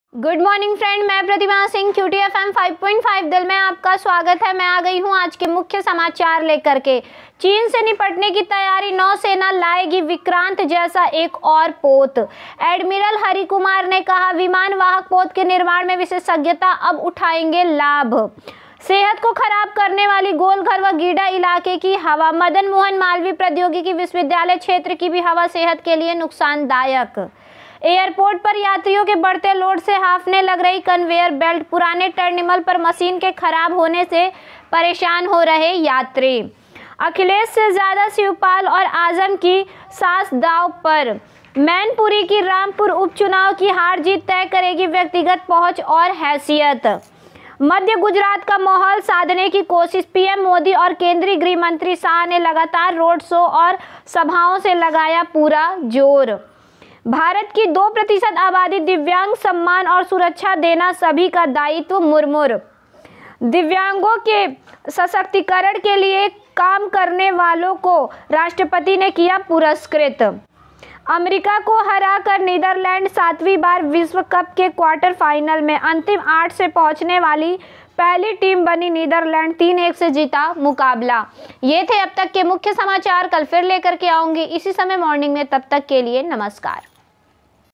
Good morning friend, मैं Pratibha Singh QTFM 5.5 दिल में आपका स्वागत है। मैं आ गई हूं आज के मुख्य समाचार लेकर के। चीन से निपटने की तैयारी, नौसेना लाएगी विक्रांत जैसा एक और पोत। एडमिरल हरि कुमार ने कहा, विमान वाहक पोत के निर्माण में विशेषज्ञता अब उठाएंगे लाभ। सेहत को खराब करने वाली गोलघर व गीडा इलाके की हवा, मदन मोहन मालवीय प्रौद्योगिकी विश्वविद्यालय क्षेत्र की भी हवा सेहत के लिए नुकसानदायक। एयरपोर्ट पर यात्रियों के बढ़ते लोड से हांफने लग रही कन्वेयर बेल्ट, पुराने टर्मिनल पर मशीन के खराब होने से परेशान हो रहे यात्री। अखिलेश से ज्यादा शिवपाल और आजम की सांस दांव पर। मैनपुरी की रामपुर उपचुनाव की हार जीत तय करेगी व्यक्तिगत पहुंच और हैसियत। मध्य गुजरात का माहौल साधने की कोशिश, पीएम मोदी और केंद्रीय गृह मंत्री शाह ने लगातार रोड शो और सभाओं से लगाया पूरा जोर। भारत की 2% आबादी दिव्यांग, सम्मान और सुरक्षा देना सभी का दायित्व मुर्मूर। दिव्यांगों के सशक्तिकरण के लिए काम करने वालों को राष्ट्रपति ने किया पुरस्कृत। अमेरिका को हराकर नीदरलैंड 7वीं बार विश्व कप के क्वार्टर फाइनल में, अंतिम 8 से पहुंचने वाली पहली टीम बनी नीदरलैंड। 3-1 से जीता मुकाबला। ये थे अब तक के मुख्य समाचार। कल फिर लेकर के आऊंगी इसी समय मॉर्निंग में। तब तक के लिए नमस्कार।